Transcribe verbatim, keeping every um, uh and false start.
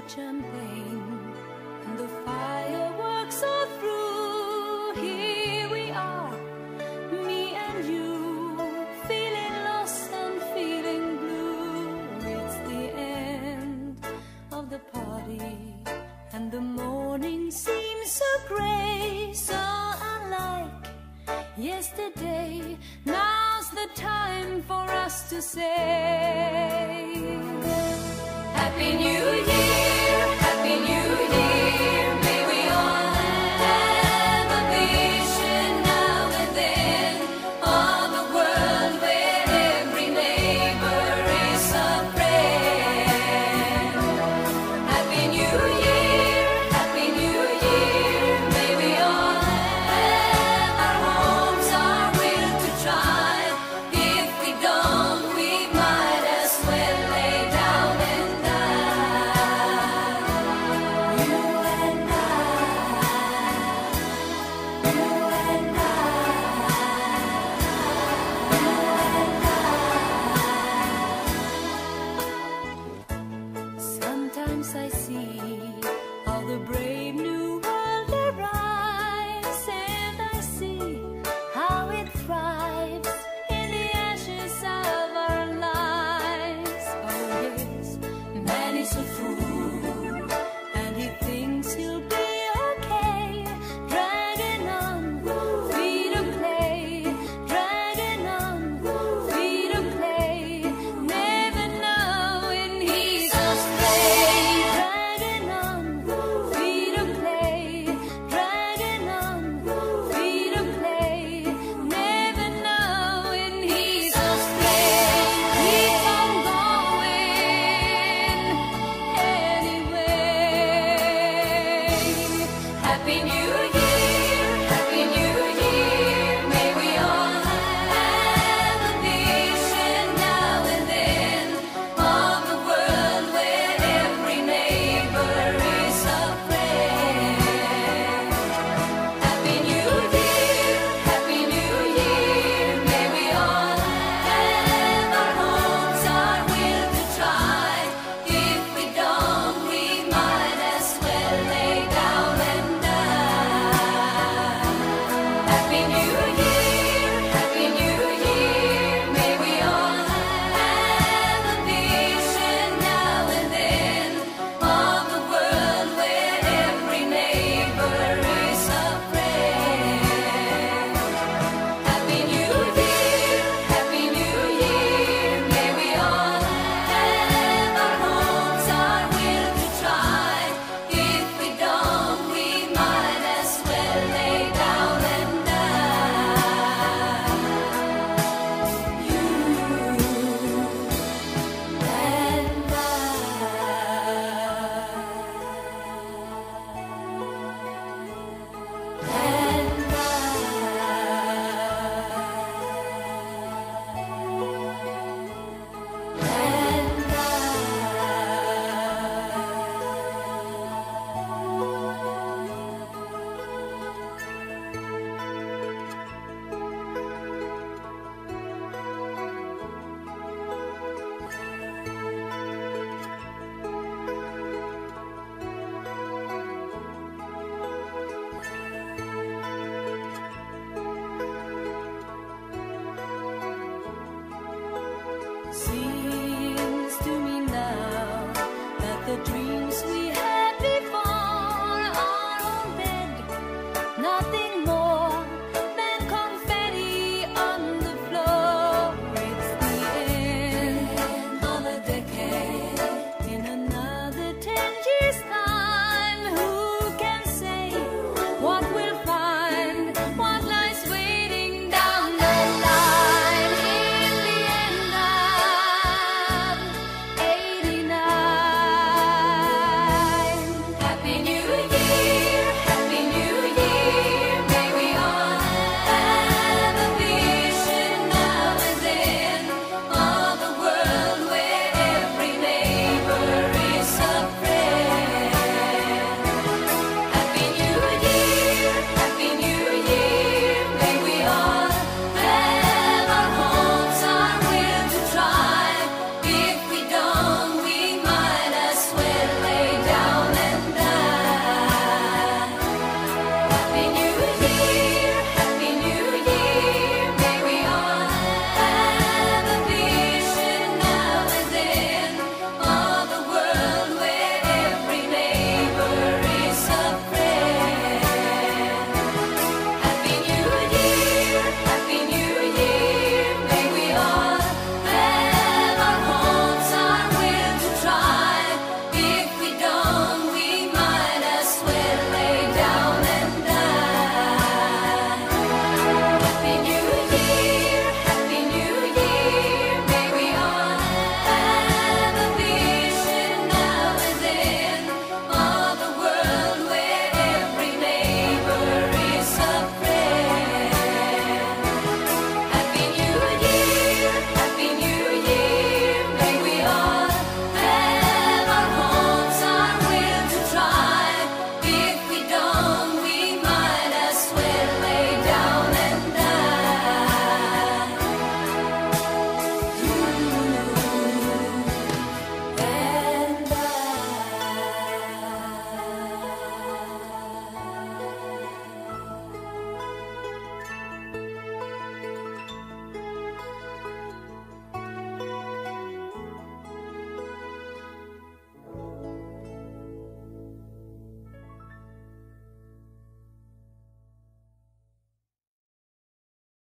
champagne and the fireworks are through. Here we are, me and you, feeling lost and feeling blue. It's the end of the party and the morning seems so grey, so unlike yesterday. Now's the time for us to say Happy New Year, Happy New Year. May we all have a vision now and then of a world where every neighbor is a friend. Happy New Year, Happy New Year. May we all have our homes, our will to try. If we don't, we might as well lay down and die. You and I, you and I, Sometimes I see how the brave new world arrives, and I see how it thrives in the ashes of our lives. Oh yes, man is a fool, and he thinks he'll be okay, dragging on feet of clay, dragging on feet of clay, never knowing he's astray, dragging on feet of clay, dragging on feet of clay, never knowing he's astray. Keep on going anyway. Happy New Year, Happy New Year. May we all have a vision now and then of a world where every neighbor is a friend. Happy New Year, Happy New Year. May we all have our homes, our will to try. If we don't, we might as well lay down and die. Happy New Year, Happy New Year. May we all have a vision now and then of a world where every neighbor is a friend. Happy New Year, Happy New Year. May we all have our homes, our will to try. If we don't, we might as well lay down and die. You and Seems to me now that the dreams we